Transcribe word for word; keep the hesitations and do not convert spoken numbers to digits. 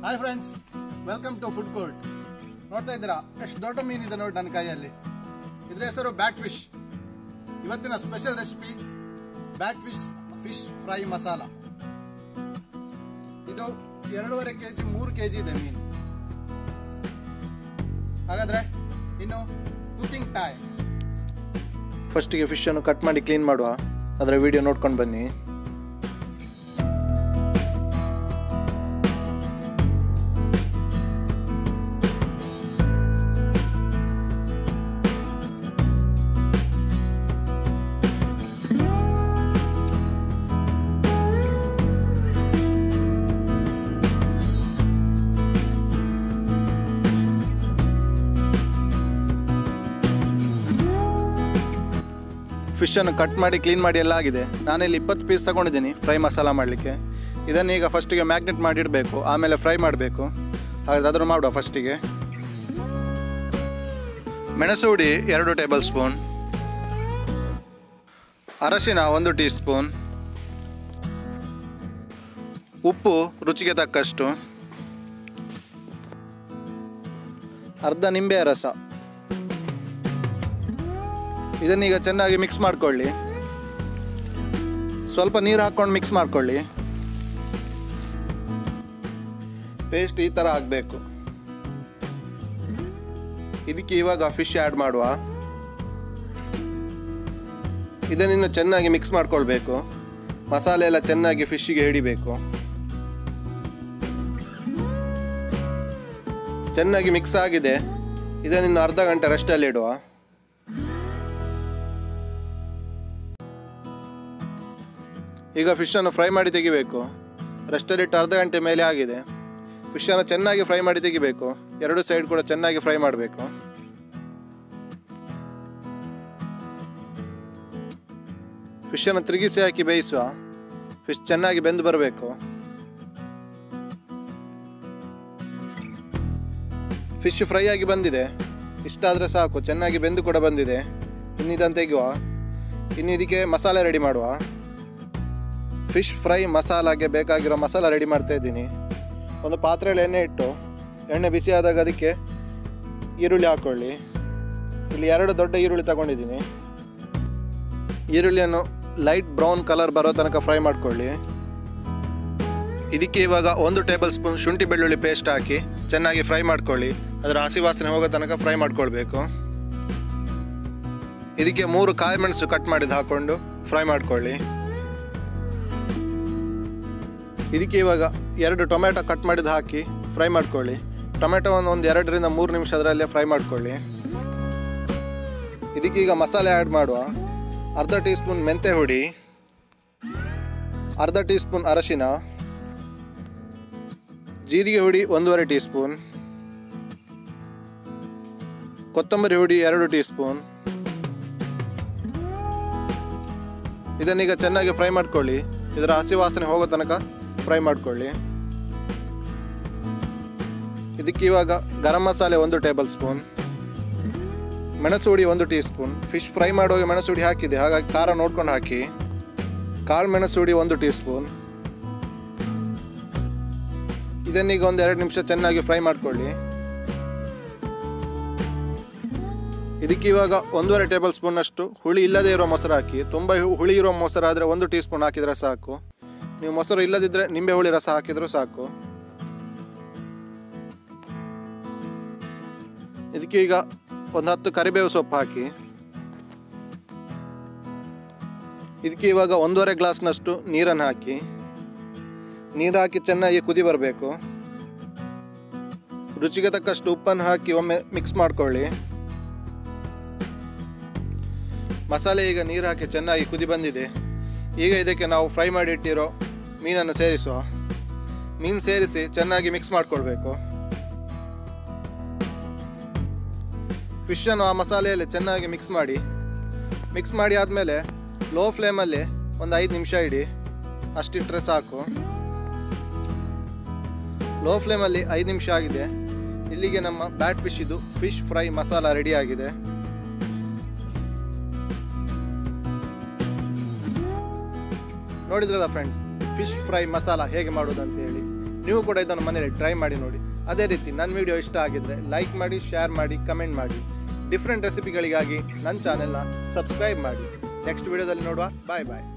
Hi friends, welcome to food court. ನೋಡ್ತಾ ಇದ್ದೀರಾ ಎಷ್ಟು ದೊಡ್ಡ ಮೀನಿದೆ ನೋಡಿ ನನ್ನ ಕೈಯಲ್ಲಿ. ಇದ್ರ ಹೆಸರು ಬ್ಯಾಟ್ ಫಿಶ್. ಇವತ್ತಿನ special recipe bat fish fish fry masala. ಇದು ಎರಡೂವರೆ ಕೆಜಿ ಮೂರು ಕೆಜಿ ಇದೆ ಮೀನು. ಹಾಗಾದ್ರೆ ಇನ್ನು ಕುಕಿಂಗ್ ಟೈಮ್. ಫಸ್ಟಿಗೆ ಫಿಶ್ ಅನ್ನು ಕಟ್ ಮಾಡಿ ಕ್ಲೀನ್ ಮಾಡುವ. ಅದರ ವಿಡಿಯೋ ನೋಡ್ಕೊಂಡು ಬನ್ನಿ. ಫಿಶ್ ಅನ್ನು ಕಟ್ ಮಾಡಿ ಕ್ಲೀನ್ ಮಾಡಿ ಎಲ್ಲ ಆಗಿದೆ. ನಾನಿಲ್ಲಿ ಇಪ್ಪತ್ತು ಪೀಸ್ ತಗೊಂಡಿದ್ದೀನಿ ಫ್ರೈ ಮಸಾಲ ಮಾಡಲಿಕ್ಕೆ. ಇದನ್ನು ಈಗ ಫಸ್ಟಿಗೆ ಮ್ಯಾಗ್ನೆಟ್ ಮಾಡಿಡಬೇಕು, ಆಮೇಲೆ ಫ್ರೈ ಮಾಡಬೇಕು. ಹಾಗಾದ್ರೆ ಅದನ್ನು ಮಾಡುವ. ಫಸ್ಟಿಗೆ ಮೆಣಸು ಹುಡಿ ಎರಡು ಟೇಬಲ್ ಸ್ಪೂನ್, ಅರಶಿನ ಒಂದು ಟೀ ಸ್ಪೂನ್, ಉಪ್ಪು ರುಚಿಗೆ ತಕ್ಕಷ್ಟು, ಅರ್ಧ ನಿಂಬೆಯ ರಸ. ಇದನ್ನೀಗ ಚೆನ್ನಾಗಿ ಮಿಕ್ಸ್ ಮಾಡ್ಕೊಳ್ಳಿ. ಸ್ವಲ್ಪ ನೀರು ಹಾಕ್ಕೊಂಡು ಮಿಕ್ಸ್ ಮಾಡ್ಕೊಳ್ಳಿ. ಪೇಸ್ಟ್ ಈ ಥರ ಆಗಬೇಕು. ಇದಕ್ಕೆ ಇವಾಗ ಫಿಶ್ ಆ್ಯಡ್ ಮಾಡುವ. ಇದನ್ನು ಚೆನ್ನಾಗಿ ಮಿಕ್ಸ್ ಮಾಡ್ಕೊಳ್ಬೇಕು. ಮಸಾಲೆ ಎಲ್ಲ ಚೆನ್ನಾಗಿ ಫಿಶ್ಗೆ ಹಿಡಿಬೇಕು. ಚೆನ್ನಾಗಿ ಮಿಕ್ಸ್ ಆಗಿದೆ. ಇದನ್ನು ಅರ್ಧ ಗಂಟೆ ರೆಸ್ಟಲ್ಲಿ ಇಡುವ. ಈಗ ಫಿಶನ್ನು ಫ್ರೈ ಮಾಡಿ ತೆಗಿಬೇಕು. ರೆಸ್ಟಲ್ಲಿಟ್ಟು ಅರ್ಧ ಗಂಟೆ ಮೇಲೆ ಆಗಿದೆ. ಫಿಶನ್ನು ಚೆನ್ನಾಗಿ ಫ್ರೈ ಮಾಡಿ ತೆಗಿಬೇಕು. ಎರಡು ಸೈಡ್ ಕೂಡ ಚೆನ್ನಾಗಿ ಫ್ರೈ ಮಾಡಬೇಕು. ಫಿಶನ್ನು ತಿರುಗಿಸಿ ಹಾಕಿ ಬೇಯಿಸುವ. ಫಿಶ್ ಚೆನ್ನಾಗಿ ಬೆಂದು ಬರಬೇಕು. ಫಿಶ್ ಫ್ರೈ ಆಗಿ ಬಂದಿದೆ. ಇಷ್ಟಾದರೆ ಸಾಕು. ಚೆನ್ನಾಗಿ ಬೆಂದು ಕೂಡ ಬಂದಿದೆ. ಇನ್ನು ಇದನ್ನು ತೆಗೆಯುವ. ಇನ್ನು ಇದಕ್ಕೆ ಮಸಾಲೆ ರೆಡಿ ಮಾಡುವ. ಫಿಶ್ ಫ್ರೈ ಮಸಾಲಾಗೆ ಬೇಕಾಗಿರೋ ಮಸಾಲ ರೆಡಿ ಮಾಡ್ತಾ ಇದ್ದೀನಿ. ಒಂದು ಪಾತ್ರೆಯಲ್ಲಿ ಎಣ್ಣೆ ಇಟ್ಟು, ಎಣ್ಣೆ ಬಿಸಿ ಆದಾಗ ಅದಕ್ಕೆ ಈರುಳ್ಳಿ ಹಾಕ್ಕೊಳ್ಳಿ. ಇಲ್ಲಿ ಎರಡು ದೊಡ್ಡ ಈರುಳ್ಳಿ ತಗೊಂಡಿದ್ದೀನಿ. ಈರುಳ್ಳಿಯನ್ನು ಲೈಟ್ ಬ್ರೌನ್ ಕಲರ್ ಬರೋ ತನಕ ಫ್ರೈ ಮಾಡ್ಕೊಳ್ಳಿ. ಇದಕ್ಕೆ ಇವಾಗ ಒಂದು ಟೇಬಲ್ ಸ್ಪೂನ್ ಶುಂಠಿ ಬೆಳ್ಳುಳ್ಳಿ ಪೇಸ್ಟ್ ಹಾಕಿ ಚೆನ್ನಾಗಿ ಫ್ರೈ ಮಾಡ್ಕೊಳ್ಳಿ. ಅದರ ಹಸಿ ವಾಸನೆ ಹೋಗೋ ತನಕ ಫ್ರೈ ಮಾಡ್ಕೊಳ್ಬೇಕು. ಇದಕ್ಕೆ ಮೂರು ಕಾಯಿ ಮೆಣಸು ಕಟ್ ಮಾಡಿದ್ದು ಹಾಕ್ಕೊಂಡು ಫ್ರೈ ಮಾಡ್ಕೊಳ್ಳಿ. ಇದಕ್ಕೆ ಇವಾಗ ಎರಡು ಟೊಮೆಟೊ ಕಟ್ ಮಾಡಿದ್ದು ಹಾಕಿ ಫ್ರೈ ಮಾಡ್ಕೊಳ್ಳಿ. ಟೊಮೆಟೊವನ್ನು ಒಂದು ಎರಡರಿಂದ ಮೂರು ನಿಮಿಷ ಅದರಲ್ಲೇ ಫ್ರೈ ಮಾಡ್ಕೊಳ್ಳಿ. ಇದಕ್ಕೀಗ ಮಸಾಲೆ ಆ್ಯಡ್ ಮಾಡುವ. ಅರ್ಧ ಟೀ ಸ್ಪೂನ್ ಮೆಂತ್ಯ ಹುಡಿ, ಅರ್ಧ ಟೀ ಸ್ಪೂನ್ ಅರಶಿನ, ಜೀರಿಗೆ ಹುಡಿ ಒಂದೂವರೆ ಟೀ ಸ್ಪೂನ್, ಕೊತ್ತಂಬರಿ ಹುಡಿ ಎರಡು ಟೀ ಸ್ಪೂನ್. ಇದನ್ನೀಗ ಚೆನ್ನಾಗಿ ಫ್ರೈ ಮಾಡ್ಕೊಳ್ಳಿ. ಇದರ ಹಸಿ ವಾಸನೆ ಹೋಗೋ ತನಕ ಫ್ರೈ ಮಾಡ್ಕೊಳ್ಳಿ. ಇದಕ್ಕೆ ಇವಾಗ ಗರಂ ಮಸಾಲೆ ಒಂದು ಟೇಬಲ್ ಸ್ಪೂನ್, ಮೆಣಸು ಹುಡಿ ಒಂದು ಟೀ ಸ್ಪೂನ್. ಫಿಶ್ ಫ್ರೈ ಮಾಡುವಾಗ ಮೆಣಸು ಹುಡಿ ಹಾಕಿದೆ, ಹಾಗಾಗಿ ಖಾರ ನೋಡ್ಕೊಂಡು ಹಾಕಿ. ಕಾಳು ಮೆಣಸು ಹುಡಿ ಒಂದು ಟೀ ಸ್ಪೂನ್. ಇದನ್ನೀಗ ಒಂದು ಎರಡು ನಿಮಿಷ ಚೆನ್ನಾಗಿ ಫ್ರೈ ಮಾಡ್ಕೊಳ್ಳಿ. ಇದಕ್ಕೆ ಇವಾಗ ಒಂದೂವರೆ ಟೇಬಲ್ ಸ್ಪೂನ್ ಅಷ್ಟು ಹುಳಿ ಇಲ್ಲದೇ ಇರೋ ಮೊಸರು ಹಾಕಿ. ತುಂಬ ಹುಳಿ ಇರೋ ಮೊಸರು ಆದರೆ ಒಂದು ಟೀ ಸ್ಪೂನ್ ಹಾಕಿದರೆ ಸಾಕು. ನೀವು ಮೊಸರು ಇಲ್ಲದಿದ್ದರೆ ನಿಂಬೆ ಹುಳಿ ರಸ ಹಾಕಿದರೂ ಸಾಕು. ಇದಕ್ಕೆ ಈಗ ಒಂದು ಹತ್ತು ಕರಿಬೇವು ಸೊಪ್ಪು ಹಾಕಿ. ಇದಕ್ಕೆ ಇವಾಗ ಒಂದೂವರೆ ಗ್ಲಾಸ್ನಷ್ಟು ನೀರನ್ನು ಹಾಕಿ. ನೀರು ಹಾಕಿ ಚೆನ್ನಾಗಿ ಕುದಿ ಬರಬೇಕು. ರುಚಿಗೆ ತಕ್ಕಷ್ಟು ಉಪ್ಪನ್ನು ಹಾಕಿ ಒಮ್ಮೆ ಮಿಕ್ಸ್ ಮಾಡ್ಕೊಳ್ಳಿ. ಮಸಾಲೆ ಈಗ ನೀರು ಹಾಕಿ ಚೆನ್ನಾಗಿ ಕುದಿ ಬಂದಿದೆ. ಈಗ ಇದಕ್ಕೆ ನಾವು ಫ್ರೈ ಮಾಡಿ ಇಟ್ಟಿರೋ ಮೀನನ್ನು ಸೇರಿಸುವ. ಮೀನು ಸೇರಿಸಿ ಚೆನ್ನಾಗಿ ಮಿಕ್ಸ್ ಮಾಡಿಕೊಳ್ಬೇಕು. ಫಿಶನ್ನು ಆ ಮಸಾಲೆಯಲ್ಲಿ ಚೆನ್ನಾಗಿ ಮಿಕ್ಸ್ ಮಾಡಿ. ಮಿಕ್ಸ್ ಮಾಡಿ ಆದಮೇಲೆ ಲೋ ಫ್ಲೇಮಲ್ಲಿ ಒಂದು ಐದು ನಿಮಿಷ ಇಡಿ. ಅಷ್ಟಿಟ್ಟರೆ ಸಾಕು. ಲೋ ಫ್ಲೇಮಲ್ಲಿ ಐದು ನಿಮಿಷ ಆಗಿದೆ. ಇಲ್ಲಿಗೆ ನಮ್ಮ ಬ್ಯಾಟ್ ಫಿಶ್ ಇದು ಫಿಶ್ ಫ್ರೈ ಮಸಾಲ ರೆಡಿ ಆಗಿದೆ. ನೋಡಿದ್ರಲ್ಲ ಫ್ರೆಂಡ್ಸ್, ಫಿಶ್ ಫ್ರೈ ಮಸಾಲ ಹೇಗೆ ಮಾಡೋದು ಅಂತ ಹೇಳಿ. ನೀವು ಕೂಡ ಇದನ್ನು ಮನೇಲಿ ಟ್ರೈ ಮಾಡಿ ನೋಡಿ. ಅದೇ ರೀತಿ ನನ್ನ ವಿಡಿಯೋ ಇಷ್ಟ ಆಗಿದ್ದರೆ ಲೈಕ್ ಮಾಡಿ, ಶೇರ್ ಮಾಡಿ, ಕಮೆಂಟ್ ಮಾಡಿ. ಡಿಫ್ರೆಂಟ್ ರೆಸಿಪಿಗಳಿಗಾಗಿ ನನ್ನ ಚಾನೆಲ್ನ ಸಬ್ಸ್ಕ್ರೈಬ್ ಮಾಡಿ. ನೆಕ್ಸ್ಟ್ ವಿಡಿಯೋದಲ್ಲಿ ನೋಡುವ. ಬಾಯ್ ಬಾಯ್.